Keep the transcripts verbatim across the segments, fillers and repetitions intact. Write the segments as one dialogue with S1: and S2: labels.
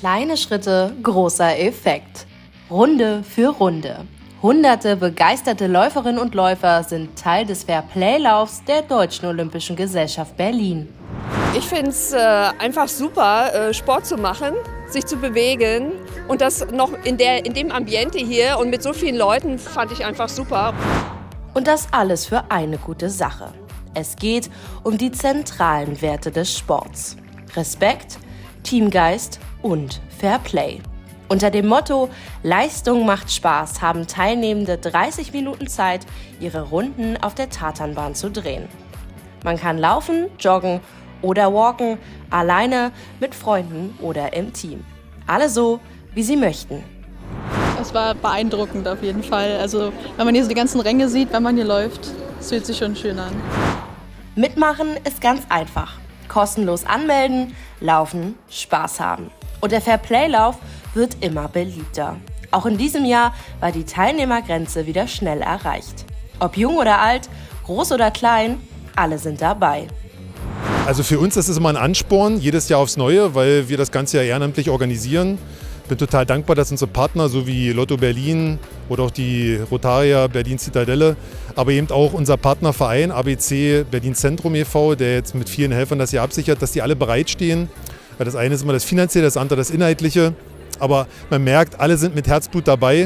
S1: Kleine Schritte, großer Effekt. Runde für Runde. Hunderte begeisterte Läuferinnen und Läufer sind Teil des Fairplay-Laufs der Deutschen Olympischen Gesellschaft Berlin.
S2: Ich finde es äh, einfach super, äh, Sport zu machen, sich zu bewegen und das noch in, der, in dem Ambiente hier und mit so vielen Leuten fand ich einfach super.
S1: Und das alles für eine gute Sache. Es geht um die zentralen Werte des Sports. Respekt, Teamgeist und Fairplay. Unter dem Motto Leistung macht Spaß haben Teilnehmende dreißig Minuten Zeit, ihre Runden auf der Tatanbahn zu drehen. Man kann laufen, joggen oder walken, alleine, mit Freunden oder im Team. Alle so, wie sie möchten.
S3: Es war beeindruckend auf jeden Fall. Also wenn man hier so die ganzen Ränge sieht, wenn man hier läuft, es fühlt sich schon schön an.
S1: Mitmachen ist ganz einfach. Kostenlos anmelden, laufen, Spaß haben. Und der Fairplay-Lauf wird immer beliebter. Auch in diesem Jahr war die Teilnehmergrenze wieder schnell erreicht. Ob jung oder alt, groß oder klein, alle sind dabei.
S4: Also für uns ist es immer ein Ansporn, jedes Jahr aufs Neue, weil wir das Ganze ja ehrenamtlich organisieren. Ich bin total dankbar, dass unsere Partner, so wie Lotto Berlin oder auch die Rotarier Berlin Zitadelle, aber eben auch unser Partnerverein A B C Berlin Zentrum e V, der jetzt mit vielen Helfern das hier absichert, dass die alle bereitstehen. Weil das eine ist immer das Finanzielle, das andere das Inhaltliche. Aber man merkt, alle sind mit Herzblut dabei.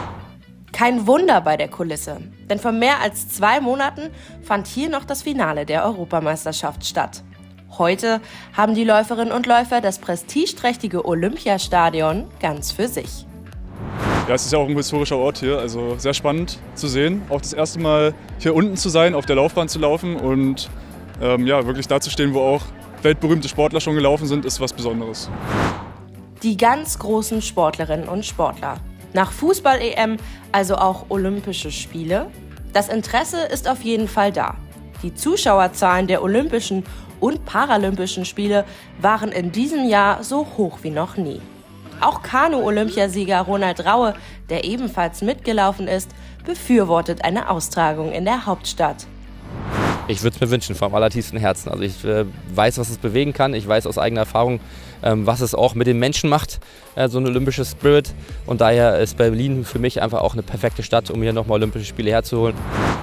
S1: Kein Wunder bei der Kulisse, denn vor mehr als zwei Monaten fand hier noch das Finale der Europameisterschaft statt. Heute haben die Läuferinnen und Läufer das prestigeträchtige Olympiastadion ganz für sich.
S5: Ja, es ist ja auch ein historischer Ort hier, also sehr spannend zu sehen. Auch das erste Mal hier unten zu sein, auf der Laufbahn zu laufen und ähm, ja, wirklich da zu stehen, wo auch weltberühmte Sportler schon gelaufen sind, ist was Besonderes.
S1: Die ganz großen Sportlerinnen und Sportler. Nach Fußball-E M also auch Olympische Spiele? Das Interesse ist auf jeden Fall da. Die Zuschauerzahlen der Olympischen und Paralympischen Spiele waren in diesem Jahr so hoch wie noch nie. Auch Kanu-Olympiasieger Ronald Raue, der ebenfalls mitgelaufen ist, befürwortet eine Austragung in der Hauptstadt.
S6: Ich würde es mir wünschen, vom allertiefsten Herzen. Also ich äh, weiß, was es bewegen kann. Ich weiß aus eigener Erfahrung, ähm, was es auch mit den Menschen macht, äh, so ein olympisches Spirit. Und daher ist Berlin für mich einfach auch eine perfekte Stadt, um hier nochmal Olympische Spiele herzuholen.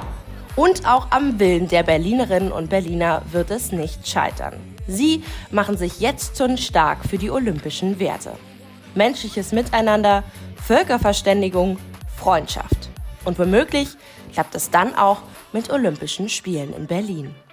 S1: Und auch am Willen der Berlinerinnen und Berliner wird es nicht scheitern. Sie machen sich jetzt schon stark für die olympischen Werte. Menschliches Miteinander, Völkerverständigung, Freundschaft. Und womöglich klappt es dann auch mit Olympischen Spielen in Berlin.